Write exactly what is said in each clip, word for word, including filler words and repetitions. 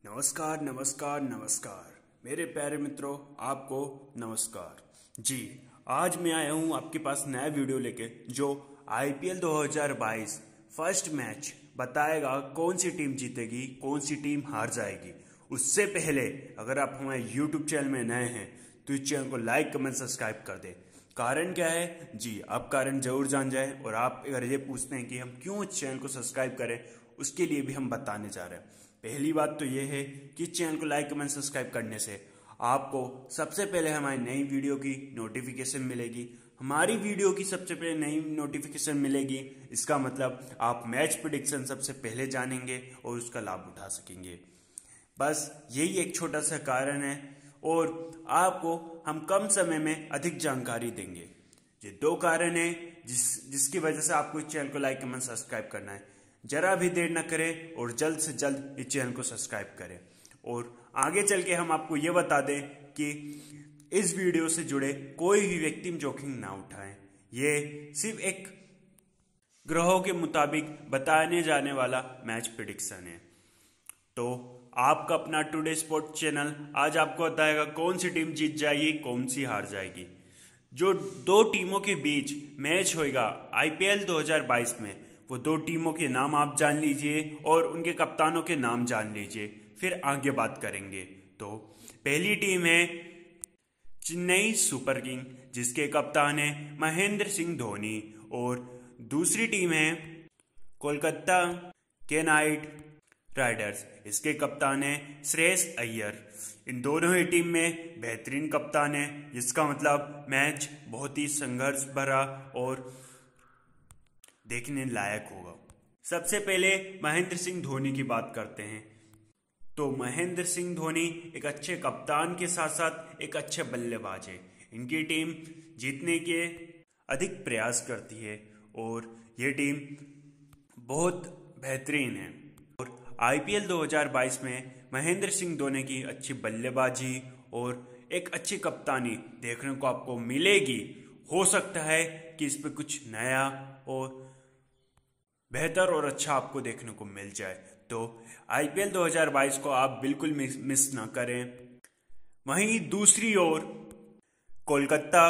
नमस्कार नमस्कार नमस्कार मेरे प्यारे मित्रों, आपको नमस्कार जी। आज मैं आया हूँ आपके पास नया वीडियो लेके जो आईपीएल दो हज़ार बाईस फर्स्ट मैच बताएगा कौन सी टीम जीतेगी, कौन सी टीम हार जाएगी। उससे पहले अगर आप हमारे यूट्यूब चैनल में नए हैं तो इस चैनल को लाइक कमेंट सब्सक्राइब कर दें। कारण क्या है जी, आप कारण जरूर जान जाए। और आप अगर ये पूछते हैं कि हम क्यों इस चैनल को सब्सक्राइब करें, उसके लिए भी हम बताने जा रहे हैं। पहली बात तो ये है कि चैनल को लाइक कमेंट सब्सक्राइब करने से आपको सबसे पहले हमारी नई वीडियो की नोटिफिकेशन मिलेगी। हमारी वीडियो की सबसे पहले नई नोटिफिकेशन मिलेगी, इसका मतलब आप मैच प्रेडिक्शन सबसे पहले जानेंगे और उसका लाभ उठा सकेंगे। बस यही एक छोटा सा कारण है और आपको हम कम समय में अधिक जानकारी देंगे। ये दो कारण है जिस जिसकी वजह से आपको इस चैनल को लाइक कमेंट सब्सक्राइब करना है। जरा भी देर न करें और जल्द से जल्द इस चैनल को सब्सक्राइब करें। और आगे चल के हम आपको ये बता दें कि इस वीडियो से जुड़े कोई भी व्यक्ति जोखिम ना उठाएं। ये सिर्फ एक ग्रहों के मुताबिक बताने जाने वाला मैच प्रेडिक्शन है। तो आपका अपना टुडे स्पोर्ट चैनल आज आपको बताएगा कौन सी टीम जीत जाएगी, कौन सी हार जाएगी। जो दो टीमों के बीच मैच होएगा आईपीएल दो हज़ार बाईस में, वो दो टीमों के नाम आप जान लीजिए और उनके कप्तानों के नाम जान लीजिए, फिर आगे बात करेंगे। तो पहली टीम है चेन्नई सुपर किंग, जिसके कप्तान है महेंद्र सिंह धोनी। और दूसरी टीम है कोलकाता के नाइट राइडर्स, इसके कप्तान है श्रेयस अय्यर। इन दोनों ही टीम में बेहतरीन कप्तान है, जिसका मतलब मैच बहुत ही संघर्ष भरा और देखने लायक होगा। सबसे पहले महेंद्र सिंह धोनी की बात करते हैं। तो महेंद्र सिंह धोनी एक अच्छे कप्तान के साथ साथ एक अच्छे बल्लेबाज है। इनकी टीम जीतने के अधिक प्रयास करती है और ये टीम बहुत बेहतरीन है। और आईपीएल दो हज़ार बाईस में महेंद्र सिंह धोनी की अच्छी बल्लेबाजी और एक अच्छी कप्तानी देखने को आपको मिलेगी। हो सकता है कि इस पे कुछ नया और बेहतर और अच्छा आपको देखने को मिल जाए। तो आईपीएल दो हज़ार बाईस को आप बिल्कुल मिस, मिस ना करें। वहीं दूसरी ओर कोलकाता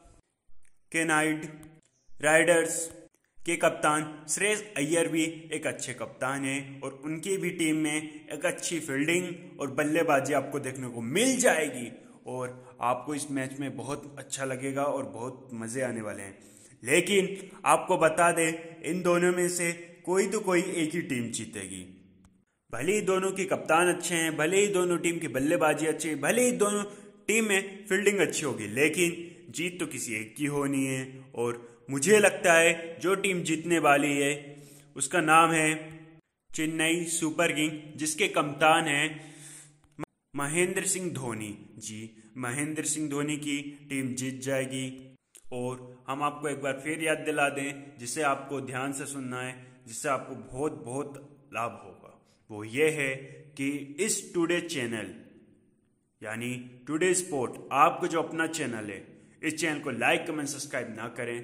के नाइट राइडर्स के कप्तान श्रेयस अय्यर भी एक अच्छे कप्तान हैं और उनकी भी टीम में एक अच्छी फील्डिंग और बल्लेबाजी आपको देखने को मिल जाएगी। और आपको इस मैच में बहुत अच्छा लगेगा और बहुत मजे आने वाले हैं। लेकिन आपको बता दें, इन दोनों में से कोई तो कोई एक ही टीम जीतेगी। भले ही दोनों के कप्तान अच्छे हैं, भले ही दोनों टीम की बल्लेबाजी अच्छी है, भले ही दोनों टीम में फील्डिंग अच्छी होगी, लेकिन जीत तो किसी एक की होनी है। और मुझे लगता है जो टीम जीतने वाली है उसका नाम है चेन्नई सुपर किंग, जिसके कप्तान हैं महेंद्र सिंह धोनी जी। महेंद्र सिंह धोनी की टीम जीत जाएगी। और हम आपको एक बार फिर याद दिला दें, जिसे आपको ध्यान से सुनना है, जिससे आपको बहुत बहुत लाभ होगा। वो ये है कि इस टुडे चैनल यानी टुडे स्पोर्ट, आपको जो अपना चैनल है, इस चैनल को लाइक कमेंट सब्सक्राइब ना करें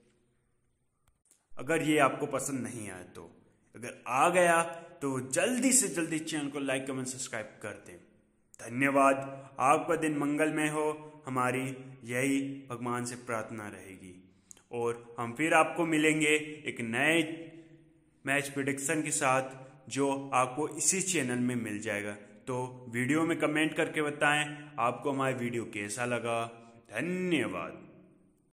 अगर ये आपको पसंद नहीं आया। तो अगर आ गया तो जल्दी से जल्दी चैनल को लाइक कमेंट सब्सक्राइब कर दें। धन्यवाद। आपका दिन मंगलमय हो, हमारी यही भगवान से प्रार्थना रहेगी। और हम फिर आपको मिलेंगे एक नए मैच प्रेडिक्शन के साथ, जो आपको इसी चैनल में मिल जाएगा। तो वीडियो में कमेंट करके बताएं आपको हमारी वीडियो कैसा लगा। धन्यवाद।